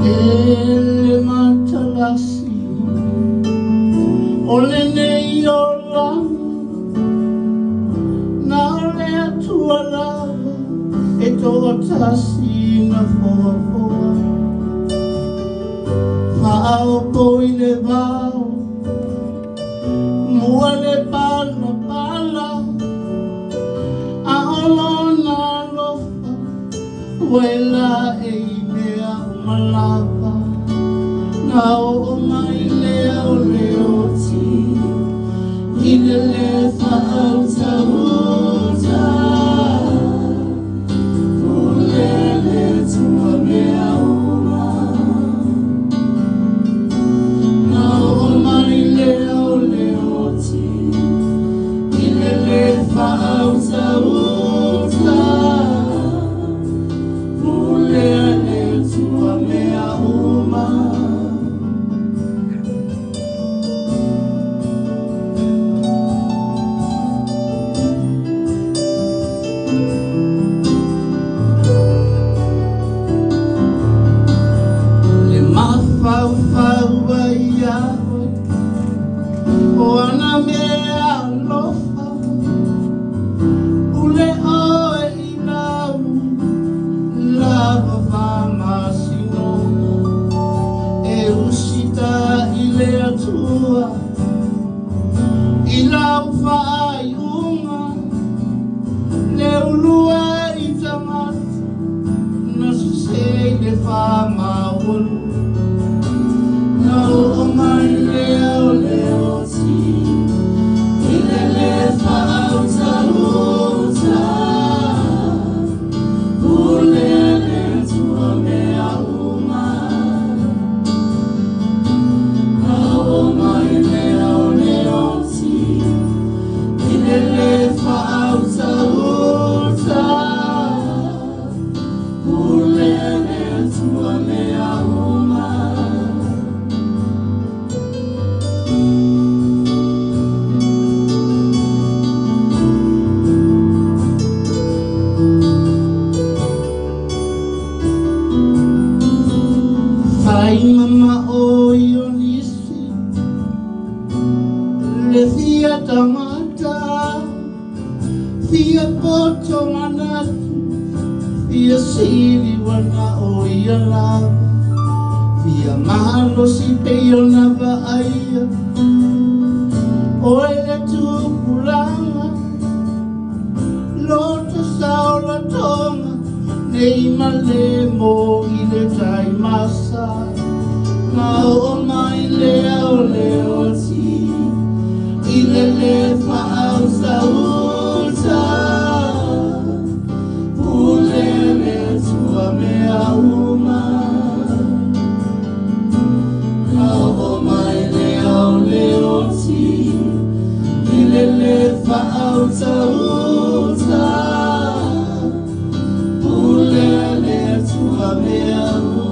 Ele matalasi ole nei o lama na ole atua lava e toa tasi na foa Aopo i le vau mua le pala pala a olona lofa wela e mea malapa na o mai lea o leoti i le lefa au tauta o lele tua mea Atua i lau whaai unga le ulua i tamata na susei le whamawolu na o mai leo leo ti i le whaau taluta ule le tua mea uma o mai leo leo ti i le whaau taluta ule le tua mea uma Fai mama o ionisi le fia tamata fia poto manatu fia sili wana o iala fia mahalo si peyo na vaaya o ele tupulanga lota saola tonga nei malemo i le tai masa na o mai leo leo ti i le whaau sauta pule le tua mea uma na o mai leo leo ti i le whaau sauta Pule le tua mea